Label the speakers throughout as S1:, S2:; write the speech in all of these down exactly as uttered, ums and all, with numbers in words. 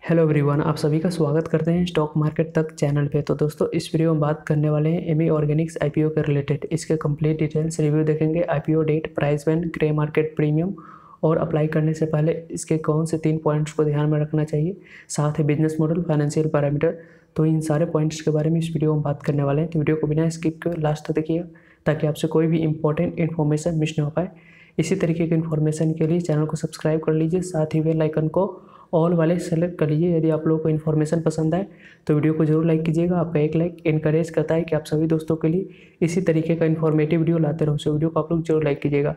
S1: Hello everyone, आप सभी का स्वागत करते हैं स्टॉक मार्केट तक चैनल पे। तो दोस्तों, इस वीडियो में बात करने वाले हैं एमी ऑर्गेनिक्स आईपीओ के रिलेटेड। इसके कंप्लीट डिटेल्स रिव्यू देखेंगे। IPO date, price band, grey market premium और अप्लाई करने से पहले इसके कौन से तीन पॉइंट्स को ध्यान में रखना चाहिए, साथ ही बिजनेस मॉडल, फाइनेंशियल पैरामीटर। तो इन सारे पॉइंट्स के बारे में इस वीडियो में बात करने वाले हैं। तो वीडियो को बिना स्किप किए लास्ट तक देखिएगा ताकि आपसे कोई भी इंपॉर्टेंट इन्फॉर्मेशन मिस ना हो पाए। इसी तरीके की इन्फॉर्मेशन के लिए चैनल को सब्सक्राइब कर लीजिए, साथ ही बेल आइकन को ऑल वाले सेलेक्ट कर लीजिए। यदि आप लोगों को इन्फॉर्मेशन पसंद आए तो वीडियो को जरूर लाइक कीजिएगा। आपका एक लाइक इनकरेज करता है कि आप सभी दोस्तों के लिए इसी तरीके का इन्फॉर्मेटिव वीडियो लाते रहो। सो वीडियो को आप लोग जरूर लाइक कीजिएगा।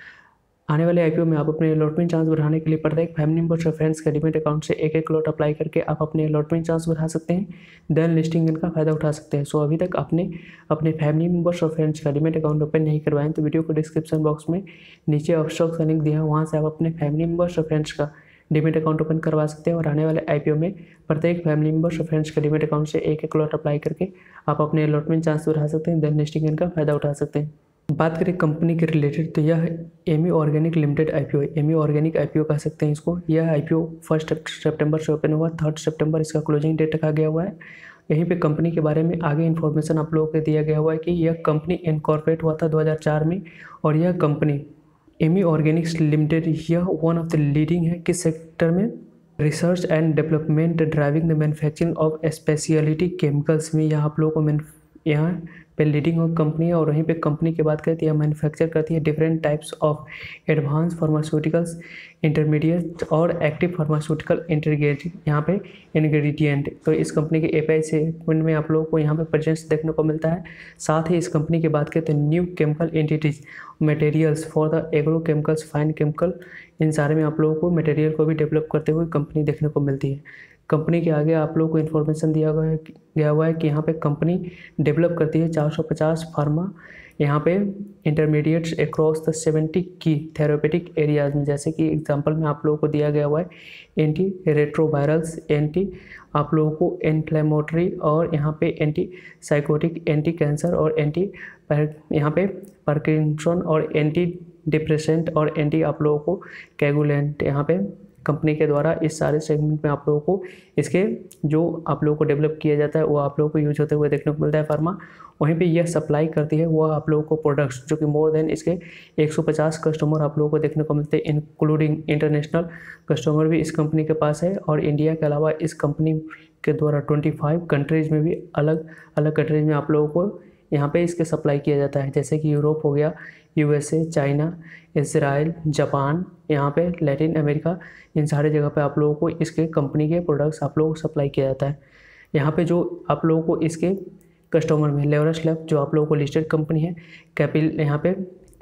S1: आने वाले आईपीओ में आप अपने अलॉटमेंट चांस बढ़ाने के लिए प्रत्येक फैमिली मेंबर्स और फ्रेंड्स के डिमेट अकाउंट से एक एक लॉट अप्लाई करके आप अपने अलॉटमेंट चांस बढ़ा सकते हैं, देन लिस्टिंग इनका फायदा उठा सकते हैं। सो अभी तक आपने अपने फैमिली मेंबर्स और फ्रेंड्स का डिमेट अकाउंट ओपन नहीं करवाएं तो वीडियो को डिस्क्रिप्शन बॉक्स में नीचे ऑप्शन का लिंक दिया है, वहाँ से आप अपने फैमिली मेंबर्स और फ्रेंड्स का डिमेट अकाउंट ओपन करवा सकते हैं। और आने वाले आईपीओ में प्रत्येक फैमिली मेंबर्स और फ्रेंड्स के डिमेट अकाउंट से एक एक लॉट अप्लाई करके आप अपने अलॉटमेंट चांस बढ़ा सकते हैं, देन लिस्टिंग इनका फायदा उठा सकते हैं। बात करें कंपनी के रिलेटेड तो यह एमी ऑर्गेनिक लिमिटेड आईपीओ है। एमी ऑर्गेनिक आईपीओ कह सकते हैं इसको। यह आईपीओ फर्स्ट सितंबर से ओपन हुआ, थर्ड सितंबर इसका क्लोजिंग डेट रखा गया हुआ है। यहीं पे कंपनी के बारे में आगे इन्फॉर्मेशन आप लोगों को दिया गया हुआ है कि यह कंपनी इनकॉर्पोरेट हुआ था दो हज़ार चार में और यह कंपनी एमी ऑर्गेनिक्स लिमिटेड यह वन ऑफ द लीडिंग है किस सेक्टर में, research and development driving the manufacturing of speciality chemicals में। यहाँ आप लोगों को यहाँ पे लीडिंग कंपनी है। और वहीं पे कंपनी की बात करें तो यह मैन्युफैक्चर करती है different types of advance pharmaceuticals, intermediate और एक्टिव फार्मास्यूटिकल इंटीग्रेटेड यहाँ पे इंग्रेडिएंट। तो इस कंपनी के एपीआई सेगमेंट में आप लोगों को यहाँ पे प्रेजेंस देखने को मिलता है। साथ ही इस कंपनी की बात करें तो new chemical entities, materials for the agro chemicals, fine chemical, इन सारे में आप लोगों को मटेरियल को भी डेवलप करते हुए कंपनी देखने को मिलती है। कंपनी के आगे आप लोगों को इन्फॉर्मेशन दिया गया है गया हुआ है कि यहाँ पे कंपनी डेवलप करती है चार सौ पचास फार्मा यहाँ पे इंटरमीडिएट्स अक्रॉस द सेवेंटी की थेरेपेटिक एरियाज में। जैसे कि एग्जांपल में आप लोगों को दिया गया हुआ है एंटी रेट्रोवायरल्स, एंटी आप लोगों को इन्फ्लेमेटरी और यहाँ पे एंटी साइकोटिक, एंटी कैंसर और एंटी यहाँ पे पार्किंसन और एंटी डिप्रेसेंट और एंटी आप लोगों को कैगुलेंट यहाँ पे कंपनी के द्वारा इस सारे सेगमेंट में आप लोगों को इसके जो आप लोगों को डेवलप किया जाता है वो आप लोगों को यूज होते हुए देखने को मिलता है फार्मा। वहीं पे यह सप्लाई करती है वो आप लोगों को प्रोडक्ट्स जो कि मोर देन इसके एक सौ पचास कस्टमर आप लोगों को देखने को मिलते हैं, इंक्लूडिंग इंटरनेशनल कस्टमर भी इस कंपनी के पास है। और इंडिया के अलावा इस कंपनी के द्वारा पच्चीस कंट्रीज़ में भी अलग अलग कंट्रीज़ में आप लोगों को यहाँ पे इसके सप्लाई किया जाता है। जैसे कि यूरोप हो गया, यूएसए, चाइना, इजराइल, जापान, यहाँ पे लैटिन अमेरिका, इन सारे जगह पे आप लोगों को इसके कंपनी के प्रोडक्ट्स आप लोगों को सप्लाई किया जाता है। यहाँ पे जो आप लोगों को इसके कस्टमर में लेवरस लैब जो आप लोगों को लिस्टेड कंपनी है, कैपिल यहाँ पे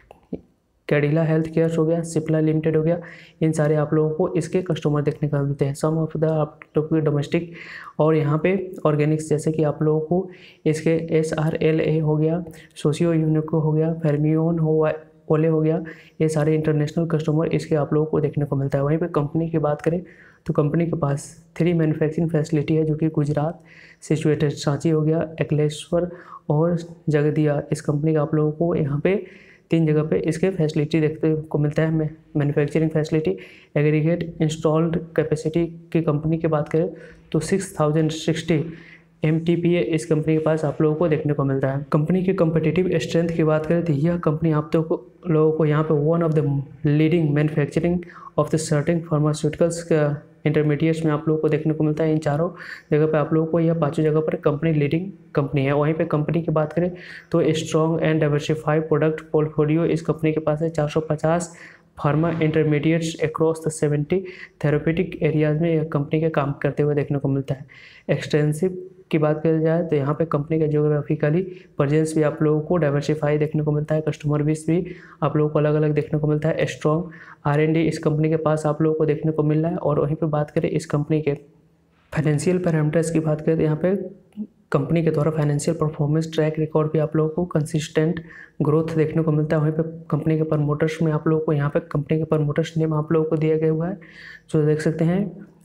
S1: कैडिला हेल्थ केयर हो गया, सिप्ला लिमिटेड हो गया, इन सारे आप लोगों को इसके कस्टमर देखने को मिलते हैं। सम ऑफ द आप लोगों के डोमेस्टिक और यहाँ पे ऑर्गेनिक्स जैसे कि आप लोगों को इसके एस आर एल ए हो गया, सोशियो यूनिको हो गया, फेर्मियोन हो ओले हो गया, ये सारे इंटरनेशनल कस्टमर इसके आप लोगों को देखने को मिलता है। वहीं पे कंपनी की बात करें तो कंपनी के पास थ्री मैन्युफैक्चरिंग फैसिलिटी है जो कि गुजरात सिचुएटेड, सांची हो गया, अकलेश्वर और जगदिया। इस कंपनी का आप लोगों को यहाँ पे तीन जगह पे इसके फैसिलिटी देखने को मिलता है। Manufacturing facility, aggregate installed capacity की कंपनी की बात करें तो six thousand sixty M T P A इस कंपनी के पास आप लोगों को देखने को मिलता है। कंपनी के कम्पिटिटिव स्ट्रेंथ की बात करें तो यह कंपनी आप तो को, लोगों को यहाँ पे one of the leading manufacturing of the certain pharmaceuticals का इंटरमीडिएट्स में आप लोगों को देखने को मिलता है। इन चारों जगह पे आप लोगों को यह पांचों जगह पर कंपनी लीडिंग कंपनी है। वहीं पे कंपनी की बात करें तो strong and diversified product portfolio इस कंपनी के पास है। चार सौ पचास pharma intermediates across the seventy therapeutic areas में यह कंपनी के काम करते हुए देखने को मिलता है। एक्सटेंसिव की बात करी जाए तो यहाँ पे कंपनी का जियोग्राफिकली प्रेजेंस भी आप लोगों को डाइवर्सिफाई देखने को मिलता है। कस्टमर बेस भी आप लोगों को अलग अलग देखने को मिलता है। स्ट्रॉन्ग आर एंड डी इस कंपनी के पास आप लोगों को देखने को मिल रहा है। और वहीं पे बात करें इस कंपनी के फाइनेंशियल पैरामीटर्स की बात करें तो यहाँ पे कंपनी के द्वारा फाइनेंशियल परफॉर्मेंस ट्रैक रिकॉर्ड भी आप लोगों को कंसिस्टेंट ग्रोथ देखने को मिलता है। वहीं पे कंपनी के प्रमोटर्स में आप लोगों को यहाँ पे कंपनी के प्रमोटर्स नेम आप लोगों को दिया गया हुआ है जो देख सकते हैं।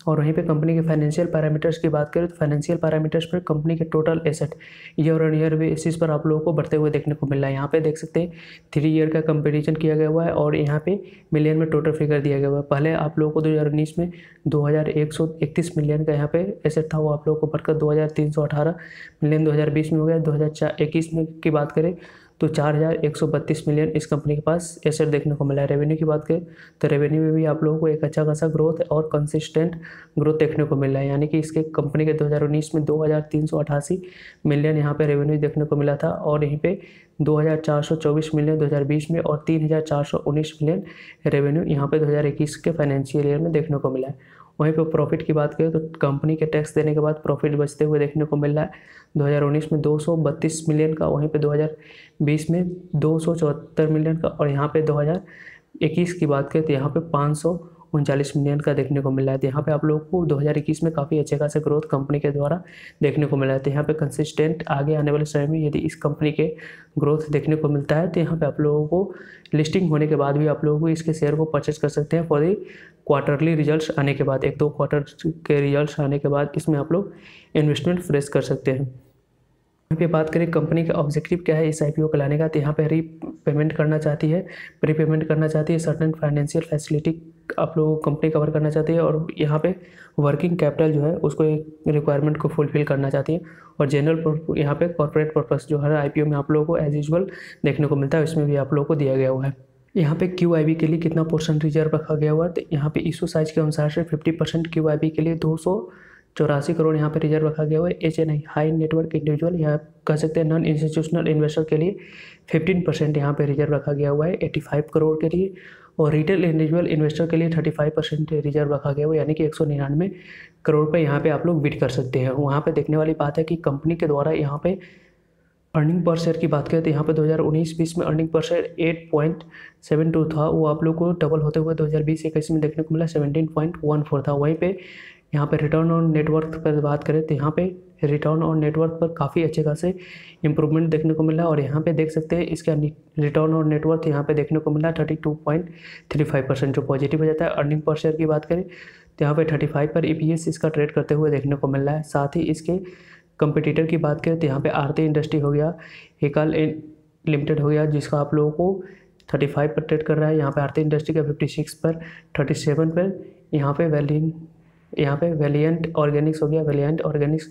S1: और वहीं पे कंपनी के फाइनेंशियल पैरामीटर्स की बात करें तो फाइनेंशियल पैरामीटर्स पर कंपनी के total asset year on year basis पर आप लोगों को बढ़ते हुए देखने को मिल रहा है। यहाँ पे देख सकते हैं थ्री ईयर का कंपेरिजन किया गया हुआ है और यहाँ पे मिलियन में टोटल फिगर दिया गया हुआ है। पहले आप लोगों को दो हज़ार उन्नीस में दो हज़ार एक सौ इकतीस मिलियन का यहाँ पे एसेट था, वो आप लोगों को बढ़कर दो हज़ार तीन सौ अठारह मिलियन दो हज़ार बीस में हो गया। दो हज़ार इक्कीस में की बात करें तो चार हज़ार एक सौ बत्तीस मिलियन इस कंपनी के पास एसेट देखने को मिला है। रेवेन्यू की बात करें तो रेवेन्यू में भी आप लोगों को एक अच्छा खासा ग्रोथ और कंसिस्टेंट ग्रोथ देखने को मिला है, यानी कि इसके कंपनी के दो हज़ार उन्नीस में दो हज़ार तीन सौ अठासी मिलियन यहाँ पे रेवेन्यू देखने को मिला था और यहीं पे दो हज़ार चार सौ चौबीस मिलियन दो हज़ार बीस में और तीन हज़ार चार सौ उन्नीस मिलियन रेवेन्यू यहाँ पे दो हज़ार इक्कीस के फाइनेंशियल ईयर में देखने को मिला है। वहीं पर प्रॉफिट की बात करें तो कंपनी के टैक्स देने के बाद प्रॉफिट बचते हुए देखने को मिल रहा है दो हज़ार उन्नीस में दो सौ बत्तीस मिलियन का, वहीं पे दो हज़ार बीस में दो सौ चौहत्तर मिलियन का और यहाँ पे दो हज़ार इक्कीस की बात करें तो यहाँ पे पाँच सौ उनचालीस मिलियन का देखने को मिल रहा है। तो यहाँ पे आप लोगों को दो हज़ार इक्कीस में काफ़ी अच्छे खासे ग्रोथ कंपनी के द्वारा देखने को मिला है। तो यहाँ पे कंसिस्टेंट आगे आने वाले समय में यदि इस कंपनी के ग्रोथ देखने को मिलता है तो यहाँ पे आप लोगों को लिस्टिंग होने के बाद भी आप लोगों को इसके शेयर को परचेज कर सकते हैं फॉर दी क्वार्टरली रिजल्ट्स आने के बाद, एक दो क्वार्टर के रिजल्ट्स आने के बाद इसमें आप लोग इन्वेस्टमेंट फ्रेश कर सकते हैं। यहाँ पे बात करें कंपनी का ऑब्जेक्टिव क्या है इस आईपीओ को लाने का, तो यहाँ पे री पेमेंट करना चाहती है, प्री पेमेंट करना चाहती है, सर्टेन फाइनेंशियल फैसिलिटी आप लोग कंपनी कवर करना चाहती है और यहाँ पे वर्किंग कैपिटल जो है उसको एक रिक्वायरमेंट को फुलफिल करना चाहती है और जनरल यहाँ पे कॉर्पोरेट पर्पस जो हर आईपीओ में आप लोगों को एज यूजुअल देखने को मिलता है उसमें भी आप लोगों को दिया गया हुआ है। यहाँ पे क्यू आई बी के लिए कितना पोर्शन रिजर्व रखा गया हुआ है, तो यहाँ पे इशू साइज के अनुसार से fifty percent Q I B के लिए दो सौ चौरासी करोड़ यहाँ पे रिजर्व रखा गया हुआ है। H N I high network individual यहाँ कह सकते हैं नॉन इंस्टीट्यूशनल इन्वेस्टर के लिए फिफ्टीन परसेंट यहाँ पे रिजर्व रखा गया हुआ है पचासी करोड़ के लिए और रिटेल इंडिविजुअल इन्वेस्टर के लिए पैंतीस परसेंट रिजर्व रखा गया हुआ है, यानी कि एक सौ निन्यानवे करोड़ पे यहाँ पे आप लोग बिड कर सकते हैं। वहाँ पे देखने वाली बात है कि कंपनी के द्वारा यहाँ पे अर्निंग पर शेयर की बात करें तो यहाँ पे दो हज़ार उन्नीस बीस में अर्निंग पर शेयर आठ पॉइंट सात दो था, वो आप लोग को डबल होते हुए दो हज़ार बीस इक्कीस में देखने को मिला सत्रह पॉइंट एक चार था। वहीं पे यहाँ पे रिटर्न ऑन नेटवर्थ पर बात करें तो यहाँ पे रिटर्न ऑन नेटवर्थ पर काफ़ी अच्छे खासे इंप्रूवमेंट देखने को मिला और यहाँ पे देख सकते हैं इसका रिटर्न ऑन नेटवर्थ यहाँ पे देखने को मिला बत्तीस पॉइंट तीन पाँच परसेंट जो पॉजिटिव हो जाता है। अर्निंग पर शेयर की बात करें तो यहाँ पे पैंतीस पर ईपीएस इसका ट्रेड करते हुए देखने को मिल रहा है। साथ ही इसके कंपटीटर की बात करें तो यहाँ पे आरती इंडस्ट्री हो गया, हिकाल लिमिटेड हो गया जिसका आप लोगों को पैंतीस पर ट्रेड कर रहा है। यहाँ पे आरती इंडस्ट्री का छप्पन पर सैंतीस पर, यहाँ पे वैलियन यहाँ पे वैलियंट ऑर्गेनिक्स हो गया, वैलियंट ऑर्गेनिक्स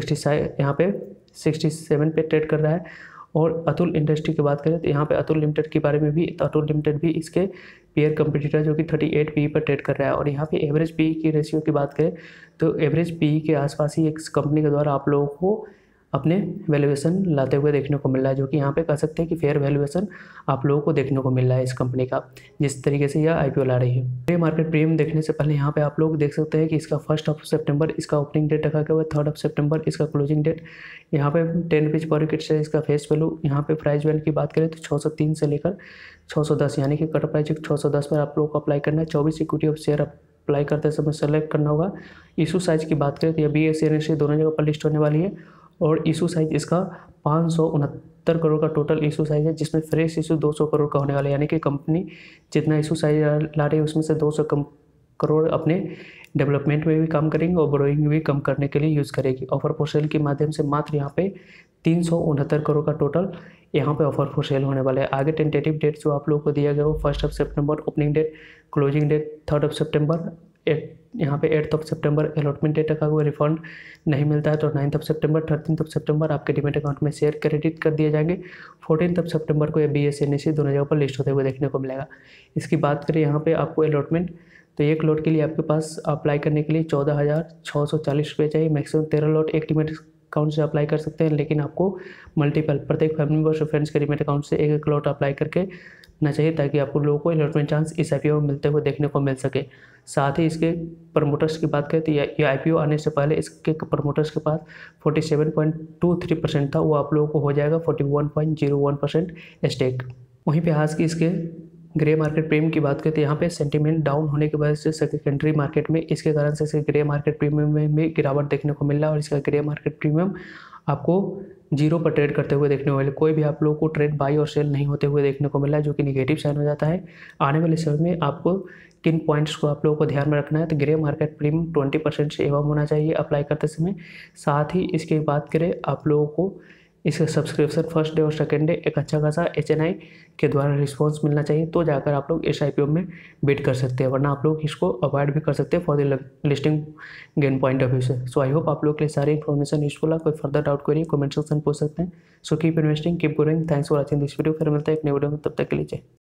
S1: साठ यहाँ पे सड़सठ पे ट्रेड कर रहा है। और अतुल इंडस्ट्री की बात करें तो यहाँ पे अतुल लिमिटेड के बारे में भी, तो अतुल लिमिटेड भी इसके पेयर कंपटीटर जो कि अड़तीस पी पर ट्रेड कर रहा है। और यहाँ पे एवरेज पी की रेशियो की बात करें तो एवरेज पी के आसपास ही एक कंपनी के द्वारा आप लोगों को अपने वैल्यूएशन लाते हुए देखने को मिल रहा है, जो कि यहाँ पे कह सकते हैं कि फेयर वैल्यूएशन आप लोगों को देखने को मिल रहा है इस कंपनी का जिस तरीके से यह आईपीओ ला रही है। ग्रे मार्केट प्रीमियम देखने से पहले यहाँ पे आप लोग देख सकते हैं कि इसका फर्स्ट ऑफ सितंबर इसका ओपनिंग डेट रखा गया हुआ है, थर्ड ऑफ सितंबर इसका क्लोजिंग डेट। यहाँ पे टेन रुपीज़ पर विकेट से इसका फेस वैल्यू। यहाँ पे प्राइस वैल्यू की बात करें तो छः सौ तीन से लेकर छः सौ दस यानी कि कट प्राइस छः सौ दस पर आप लोगों को अप्लाई करना है। चौबीस इक्विटी ऑफ शेयर अप्लाई करते समय सेलेक्ट करना होगा। इशू साइज की बात करें तो यह B S C N S C दोनों जगह पर लिस्ट होने वाली है और इशू साइज इसका पाँच सौ उनहत्तर करोड़ का टोटल इशू साइज है, जिसमें फ्रेश इशू दो सौ करोड़ का होने वाला है, यानी कि कंपनी जितना इशू साइज ला रही है उसमें से दो सौ कम करोड़ अपने डेवलपमेंट में भी काम करेंगे और बोरोइंग भी कम करने के लिए यूज़ करेगी। ऑफर फॉर सेल के माध्यम से मात्र यहाँ पे तीन सौ उनहत्तर करोड़ का टोटल यहाँ पे ऑफर फॉर सेल होने वाला है। आगे टेंटेटिव डेट जो आप लोगों को दिया गया वो फर्स्ट ऑफ सितंबर opening date, closing date third of सितंबर, एट यहाँ पे एट्थ ऑफ सितंबर अलॉटमेंट डेट रखा हुआ। रिफंड नहीं मिलता है तो नाइन्थ ऑफ सितंबर, थर्टीन ऑफ सितंबर आपके डीमेट अकाउंट में शेयर क्रेडिट कर दिए जाएंगे। फोर्टीन ऑफ सितंबर को ये B S C N S C दोनों जगह पर लिस्ट होते हुए देखने को मिलेगा। इसकी बात करें यहाँ पे आपको अलॉटमेंट तो एक लॉट के लिए आपके पास अप्लाई करने के लिए चौदह हज़ार छः सौ चालीस रुपये चाहिए। मैक्सिमम तेरह लॉट एक डीमेट अकाउंट से अप्लाई कर सकते हैं, लेकिन आपको मल्टीपल प्रत्येक फैमिली मेम्बर्स और फ्रेंड्स के डीमेट अकाउंट से एक एक लॉट अप्लाई करके ना चाहिए ताकि आपको लोगों को अलॉटमेंट चांस इस आईपीओ में मिलते हुए देखने को मिल सके। साथ ही इसके प्रमोटर्स की बात करें तो ये आईपीओ आने से पहले इसके प्रमोटर्स के पास सैंतालीस पॉइंट दो तीन परसेंट था, वो आप लोगों को हो जाएगा इकतालीस पॉइंट शून्य एक परसेंट स्टेक। वहीं पे आज की इसके ग्रे मार्केट प्रीमियम की बात करें तो यहाँ पे सेंटीमेंट डाउन होने की वजह से सेकेंडरी मार्केट में इसके कारण से इसके ग्रे मार्केट प्रीमियम में भी गिरावट देखने को मिल रहा है और इसका ग्रे मार्केट प्रीमियम आपको जीरो पर ट्रेड करते हुए देखने को मिले, कोई भी आप लोगों को ट्रेड बाई और सेल नहीं होते हुए देखने को मिला है, जो कि निगेटिव साइन हो जाता है। आने वाले समय में आपको किन पॉइंट्स को आप लोगों को ध्यान में रखना है, तो grey market premium twenty percent से एवं होना चाहिए अप्लाई करते समय। साथ ही इसकी बात करें आप लोगों को इसका सब्सक्रिप्शन फर्स्ट डे और सेकेंड डे एक अच्छा खासा एच एन आई के द्वारा रिस्पॉन्स मिलना चाहिए, तो जाकर आप लोग इस आई पी ओ में बिड कर सकते हैं, वरना आप लोग इसको अवॉइड भी कर सकते हैं for the listing gain point of view से। सो आई होप आप लोग के लिए सारी इन्फॉर्मेशन यूजफुल है। कोई फर्दर डाउट कोई नहीं, कमेंट सेक्शन पूछ सकते हैं। So keep investing, keep growing. Thanks for watching this video. फिर मिलता है एक नई वीडियो में, तब तक के लिए जय।